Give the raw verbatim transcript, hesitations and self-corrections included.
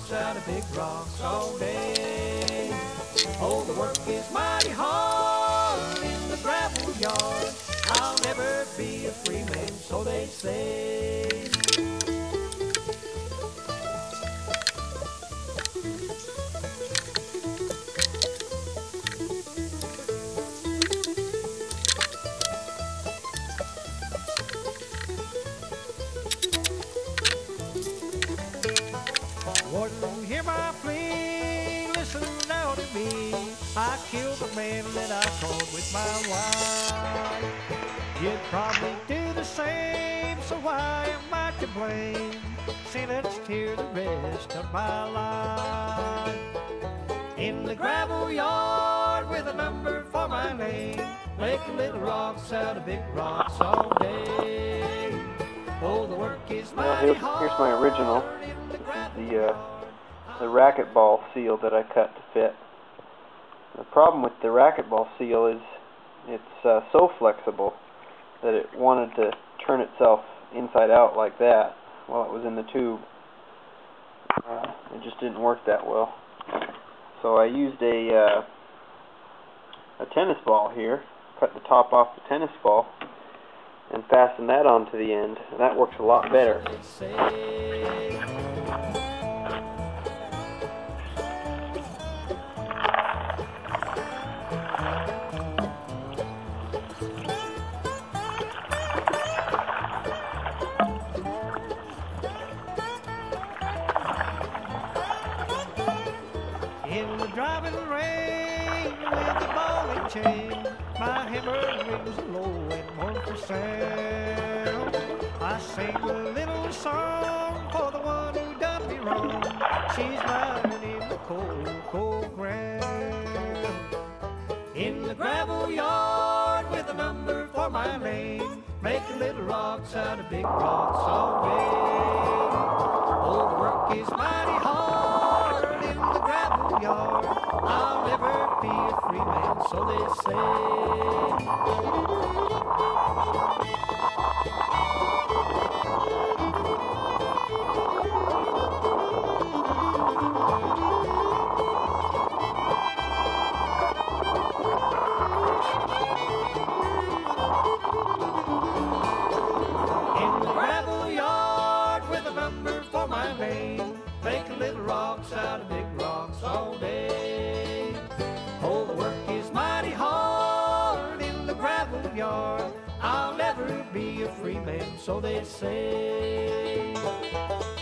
rocks out of big rocks all day. Oh, the work is mighty hard in the gravel yard. I'll never be a free man, so they say. Warden, hear my plea, listen now to me. I killed the man that I called with my wife. You'd probably do the same, so why am I to blame? Sentenced here the rest of my life. In the gravel yard with a number for my name, making little rocks out of big rocks all day. Oh, the work is Well, mighty here's, hard. here's my original. This is the, uh, the racquetball seal that I cut to fit. The problem with the racquetball seal is it's uh, so flexible that it wanted to turn itself inside out like that while it was in the tube. Uh, it just didn't work that well. So I used a, uh, a tennis ball here, cut the top off the tennis ball, and fasten that onto the end, and that works a lot better. In the driving rain with the ball and chain, my hammer rings low and mournful sound. I sing a little song for the one who done me wrong. She's lying in the cold, cold ground. In the gravel yard with a number for my name, making little rocks out of big rocks all day. Oh, the work is mighty hard in the gravel yard. I'll never be a free man, so they in the gravel yard with a number for my name, making little rocks out of big rocks all day. Oh, the work is mighty hard in the gravel yard. I'll never be a free man, so they say.